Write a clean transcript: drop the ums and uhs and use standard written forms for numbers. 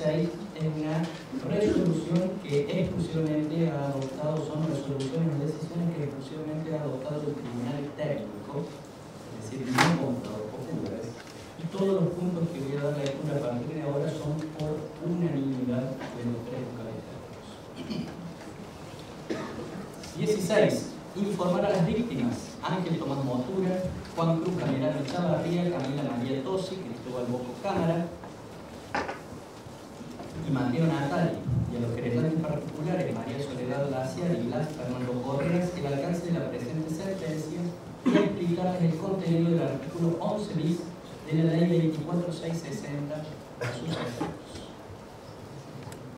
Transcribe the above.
16 es una resolución que exclusivamente ha adoptado, son resoluciones o decisiones que exclusivamente ha adoptado el Tribunal Técnico, es decir, no computadores populares, y todos los puntos que voy a dar lectura a partir de ahora son por unanimidad de los tres vocales técnicos. 16. Informar a las víctimas: Ángel Tomás Motura, Juan Cruz Camerano Chavarría, Camila María Tosi, Cristóbal Boco Cámara y Mateo Natali, y a los querellantes particulares María Soledad Laciar y Blas Fernando Correas el alcance de la presente sentencia y explicarles el contenido del artículo 11 bis de la ley 24660 a sus efectos.